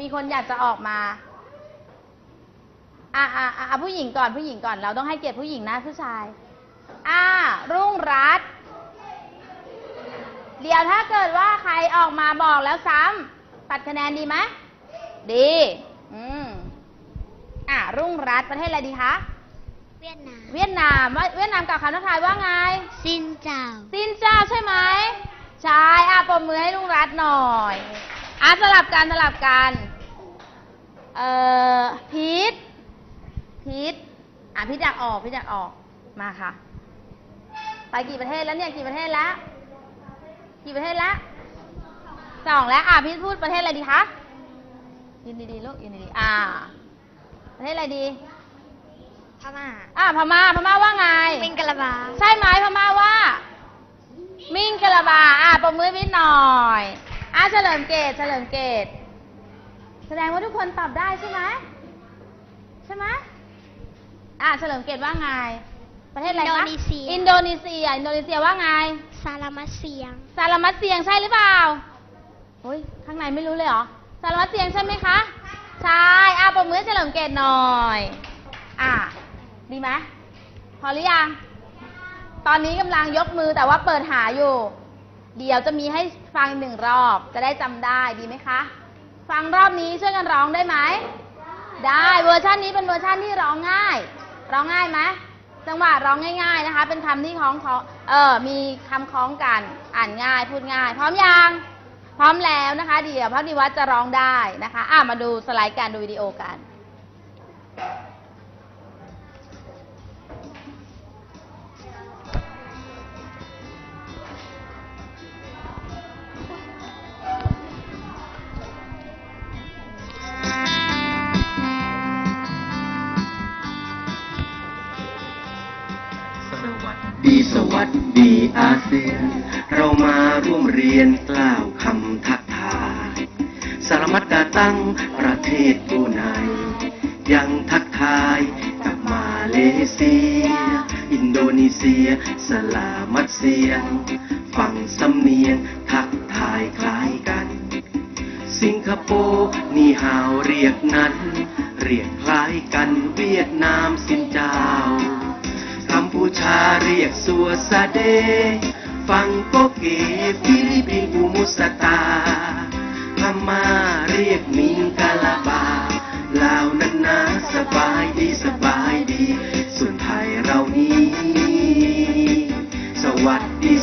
มีคนอยากจะออกมาผู้หญิงก่อนผู้หญิงก่อนเราต้องให้เกียรติผู้หญิงนะผู้ชายรุ่งรัตน์เดี๋ยวถ้าเกิดว่าใครออกมาบอกแล้วซ้ำตัดคะแนนดีไหมดีรุ่งรัตน์ประเทศอะไรดีคะเวียดนามเวียดนามกับคำทักทายว่าไงซินเจ้าใช่ไหมใช่ปรบมือให้รุ่งรัตน์หน่อยสลับกันพีทพีทอยากออกมาค่ะไปกี่ประเทศแล้วเนี่ยกี่ประเทศแล้ว2แล้วพีทพูดประเทศอะไรดีคะยืนดีๆลูกยืนดีๆประเทศอะไรดีพม่าพม่าว่าไงมิงกะลาบาใช่ไหมพม่าว่ามิงกะลาบาปรบมือนิดหน่อยเฉลิมเกตแสดงว่าทุกคนตอบได้ใช่ไหมเฉลิมเกตว่าไงประเทศอะไรคะอินโดนีเซียว่าไงซาลามัสเซียงใช่หรือเปล่าข้างในไม่รู้เลยเหรอซาลามัสเซียงใช่ไหมคะใช่ปรบมือให้เฉลิมเกตหน่อยดีไหมพอหรือยังตอนนี้กำลังยกมือแต่ว่าเปิดหาอยู่เดี๋ยวจะมีให้ฟัง1 รอบจะได้จำได้ดีไหมคะฟังรอบนี้ช่วยกันร้องได้ไหมได้เวอร์ชันนี้เป็นเวอร์ชันที่ร้องง่ายไหมจังหวะร้องง่ายๆนะคะเป็นคำที่มีคำคล้องกันอ่านง่ายพูดง่ายพร้อมยังพร้อมแล้วนะคะเดี๋ยวพักดีวัฒน์จะร้องได้นะคะมาดูสไลด์การดูวิดีโอกันสวัสดีอาเซียนเรามาร่วมเรียนกล่าวคำทักทายสลามัตดาตั้งประเทศบรูไนยังทักทายกับมาเลเซียอินโดนีเซียสลามัตเซียงฟังสำเนียงทักทายคล้ายกันสิงคโปร์นีฮาวเรียกนั้นเรียกคล้ายกันเวียดนามสินเจ้ากัมพูชาเรียกสัวซาเดฟังโปเกฟิลิปปินส์อูมุสตาพม่าเรียกมิงกะลาบาลาวนั้นนะสบายดีส่วนไทยเรานี้สวัสดี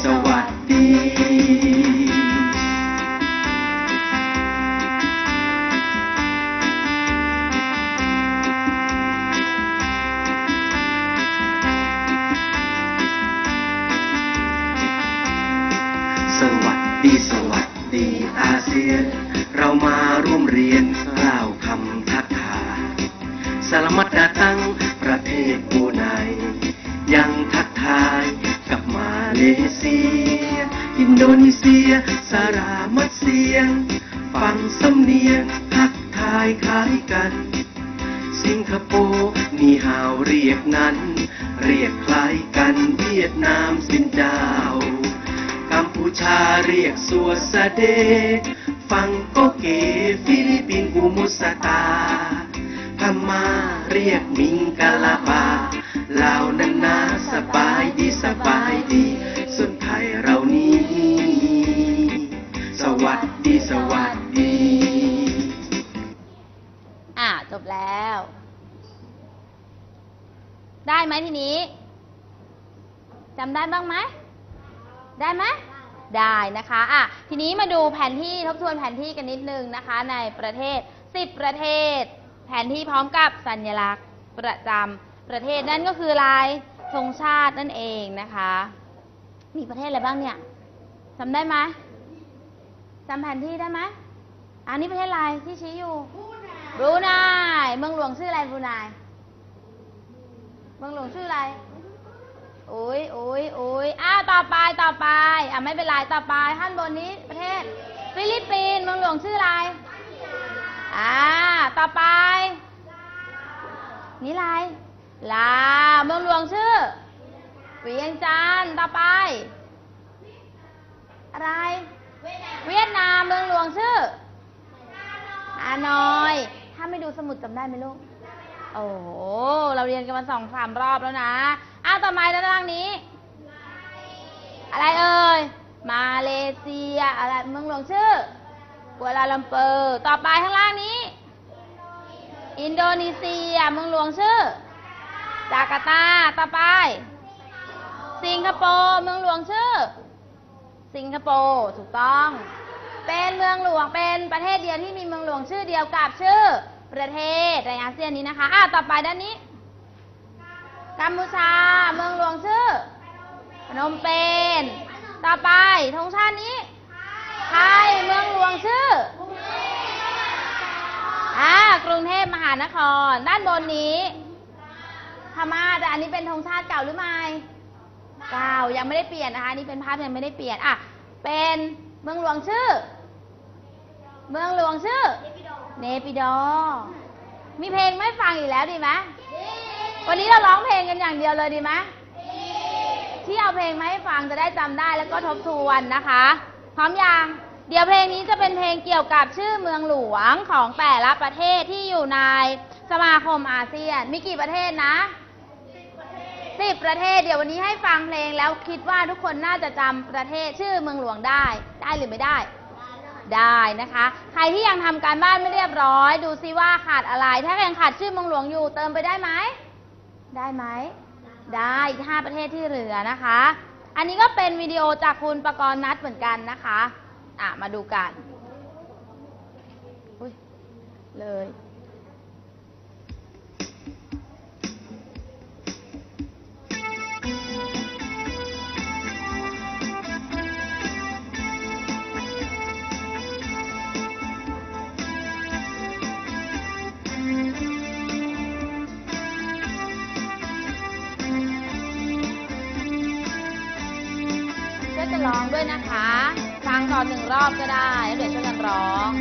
อาเซียนเรามาร่วมเรียนกล่าวคำทักทายสลามัตดาตั้งประเทศบรูไนยังทักทายกับมาเลเซียอินโดนีเซียสลามัตเซียงฟังสำเนียงทักทายคล้ายกันสิงคโปร์นีฮาวเรียกนั้นเรียกคล้ายกันเวียดนามสินเจ้ากัมพูชาเรียกสัวซาเดฟังโกเกฟิลิปปินส์อูมุสตาพม่าเรียกมิงกะลาบาลาวนั้นนะสบายดีส่วนไทยเรานี้สวัสดีจบแล้วได้ไหมทีนี้จำได้บ้างไหมได้ไหมได้นะคะทีนี้มาดูแผนที่ทบทวนแผนที่กันนิดนึงนะคะในประเทศ10 ประเทศแผนที่พร้อมกับสัญลักษณ์ประจำประเทศนั่นก็คือลายธงชาตินั่นเองนะคะมีประเทศอะไรบ้างเนี่ยจำได้ไหมจำแผนที่ได้ไหมอันนี้ประเทศอะไรที่ชี้อยู่บรูไนเมืองหลวงชื่ออะไรบรูไนเมืองหลวงชื่ออะไรต่อไปไม่เป็นไรต่อไปข้างบนนี้ประเทศฟิลิปปินส์เมืองหลวงชื่ออะไรต่อไปนี่อะไรลาวเมืองหลวงชื่อเวียงจันทร์ต่อไปอะไรเวียดนามเมืองหลวงชื่อฮฮานอย ถ้าไม่ดูสมุดจำได้ไหมลูก โอ้โห เราเรียนกันมา2-3 รอบแล้วนะต่อมาด้านล่างนี้ อะไรเอ่ย มาเลเซีย อะไรเมืองหลวงชื่อ กัวลาลัมเปอร์ ต่อไปข้างล่างนี้ อินโดนีเซีย เมืองหลวงชื่อ จาการ์ตา ต่อไป สิงคโปร์ เมืองหลวงชื่อ สิงคโปร์ ถูกต้อง เป็นเมืองหลวง เป็นประเทศเดียวที่มีเมืองหลวงชื่อเดียวกับชื่อประเทศในอาเซียนนี้นะคะต่อไปด้านนี้ กัมพูชา เมืองหลวงชื่อ พนมเปญ ต่อไปธงชาตินี้ ไทย เมืองหลวงชื่อกรุงเทพมหานคร ด้านบนนี้พม่าแต่อันนี้เป็นธงชาติเก่าหรือไม่เก่ายังไม่ได้เปลี่ยนนะคะนี่เป็นภาพยังไม่ได้เปลี่ยนเป็นเมืองหลวงชื่อ เมืองหลวงชื่อ เนปิดอร์มีเพลงไม่ฟังอีกแล้วดีไหมวันนี้เราร้องเพลงกันอย่างเดียวเลยดีไหมที่เอาเพลงมาให้ฟังจะได้จำได้แล้วก็ทบทวนนะคะพร้อมยังเดี๋ยวเพลงนี้จะเป็นเพลงเกี่ยวกับชื่อเมืองหลวงของแต่ละประเทศที่อยู่ในสมาคมอาเซียนมีกี่ประเทศนะ10 ประเทศเดี๋ยววันนี้ให้ฟังเพลงแล้วคิดว่าทุกคนน่าจะจำประเทศชื่อเมืองหลวงได้หรือไม่ได้ได้นะคะใครที่ยังทำการบ้านไม่เรียบร้อยดูซิว่าขาดอะไรถ้ายังขาดชื่อเมืองหลวงอยู่เติมไปได้ไหมได้อีก5 ประเทศที่เหลือนะคะอันนี้ก็เป็นวิดีโอจากคุณประกรณ์นัทเหมือนกันนะคะมาดูกันเลยจะร้องด้วยนะคะฟังก่อน1 รอบก็ได้แล้วเดี๋ยวช่วยกันร้อง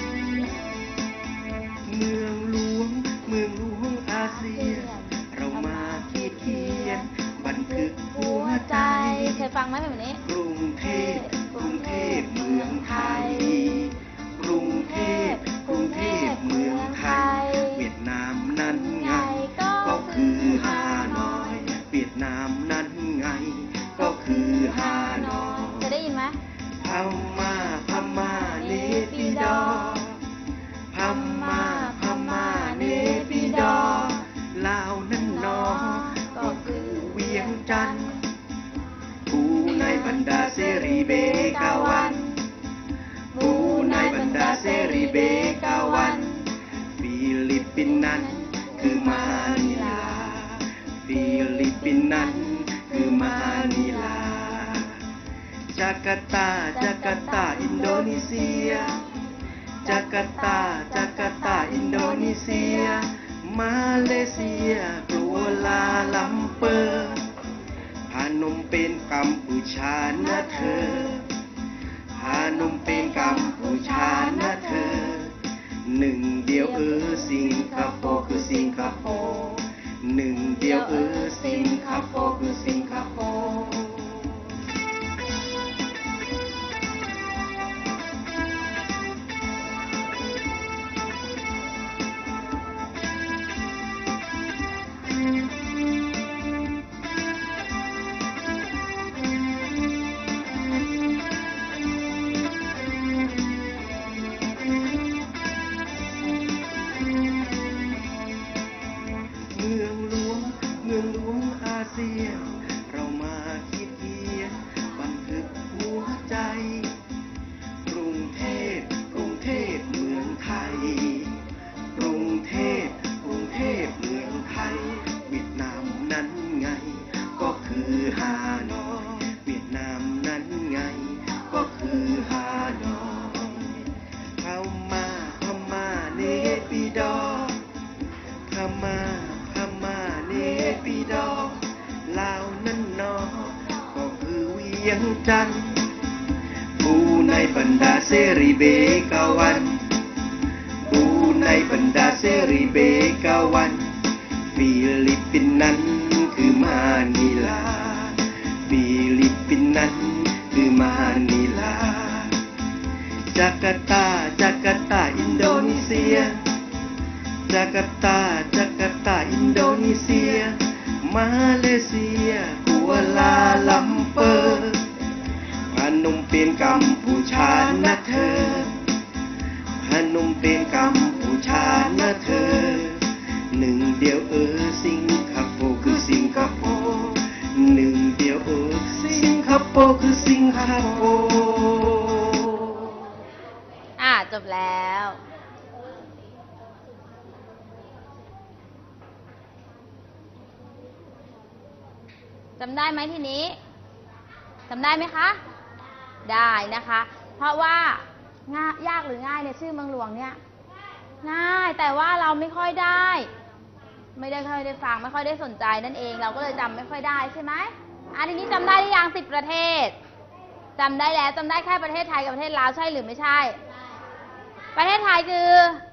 เมืองหลวงอาเซียนเรามาเขียนบันทึกหัวใจเคยฟังไหมแบบนี้กรุงเทพเมืองไทยกรุงเทพเมืองไทยเวียดนามนั้นไงก็คือฮานอยเวียดนามนั้นไงก็คือฮานอยจะได้ยินไหมพม่าเนปิดอร์พม่าเนปิดอร์ลาวนั่นนอก็คือเวียงจันทร์บูในบรรดาเสรีเบกาวันบูในบรรดาเสรีเบกาวันฟิลิปปินส์นั้นคือมะนิลาฟิลิปปินส์นั้นคือมะนิลาจาการ์ตาอินโดนีเซียจาการ์ตาอินโดนีเซียมาเลเซียกัวลาลัมเปอร์พนมเปญกัมพูชานะเธอพนมเปญกัมพูชานะเธอหนึ่งเดียวสิงคโปร์คือสิงคโปร์หนึ่งเดียวสิงคโปร์คือสิงคโปร์เมืองหลวงอาเซียนเรามาเขียนบันทึกหัวใจกรุงเทพเมืองไทยกรุงเทพเมืองไทยเวียดนามนั้นไงก็คือฮานอยเวียดนามนั้นไงก็คือฮานอยพม่าเนปิดอร์พม่าเนปิดอร์ลาวนั่นนอก็คือเวียงจันทร์บูในบรรดาเสรีเบกาวันบูในบรรดาเสรีเบกาวันฟิลิปปินส์นั้นคือมะนิลาฟิลิปปินส์นั้นคือมะนิลาจาการ์ตจาการ์ตาอินโดนีเซียจาการ์ตาอินโดนีเซียมาเลเซียกัวลาลัมเปอร์พนมเปญกัมพูชานะเธอพนมเปญกัมพูชานะเธอหนึ่งเดียวสิงคโปร์คือสิงคโปร์หนึ่งเดียวสิงคโปร์คือสิงคโปร์จบแล้วจำได้ไหมทีนี้จำได้ไหมคะได้นะคะเพราะว่ายากหรือง่ายเนี่ยชื่อเมืองหลวงเนี่ยง่ายแต่ว่าเราไม่ค่อยได้ฟังไม่ค่อยได้สนใจนั่นเองเราก็เลยจำไม่ค่อยได้ใช่ไหมทีนี้จำได้หรือยัง10 ประเทศจำได้แล้วจำได้แค่ประเทศไทยกับประเทศลาวใช่หรือไม่ใช่ประเทศไทยคือ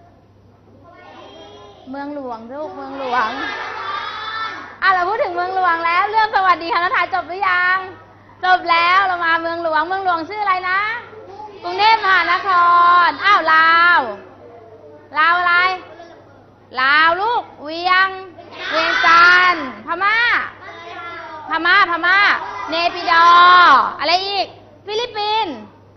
เมืองหลวงลูกเมืองหลวงเราพูดถึงเมืองหลวงแล้วเรื่องสวัสดีค่ะนักถ่ายจบหรือยังจบแล้วเรามาเมืองหลวงชื่ออะไรนะกรุงเทพมหานครลาวอะไรลาวลูกเวียงจันทร์พม่าเนปิดอร์อะไรอีกฟิลิปปินส์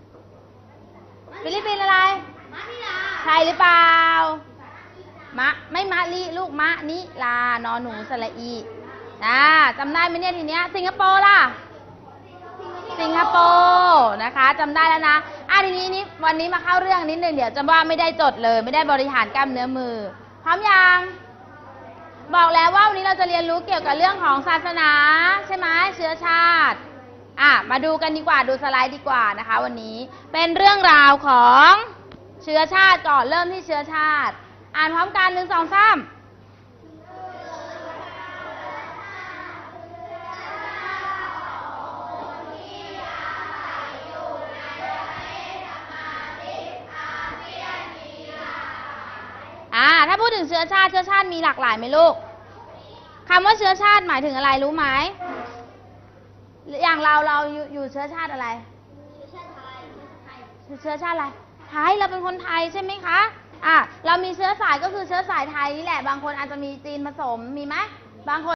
อะไรไทยหรือเปล่ามะไม่มะลิลูกมะนิลานอหนูสระอีจำได้ไหมเนี่ยทีเนี้ยสิงคโปร์ล่ะสิงคโปร์นะคะจำได้แล้วนะทีนี้วันนี้มาเข้าเรื่องนิดนึงเดี๋ยวจะว่าไม่ได้จดเลยไม่ได้บริหารกล้ามเนื้อมือพร้อมยังบอกแล้วว่าวันนี้เราจะเรียนรู้เกี่ยวกับเรื่องของศาสนาใช่ไหมเชื้อชาติมาดูกันดีกว่าดูสไลด์ดีกว่านะคะวันนี้เป็นเรื่องราวของเชื้อชาติก่อนเริ่มที่เชื้อชาติอ่านพร้อมกัน1 2 3ถ้าพูดถึงเชื้อชาติมีหลากหลายไหมลูกคำว่าเชื้อชาติหมายถึงอะไรรู้ไหมอย่างเราอยู่เชื้อชาติอะไรเชื้อชาติอะไรไทยเราเป็นคนไทยใช่ไหมคะเรามีเชื้อสายก็คือเชื้อสายไทยนี่แหละบางคนอาจจะมีจีนผสมมีไหมบางคน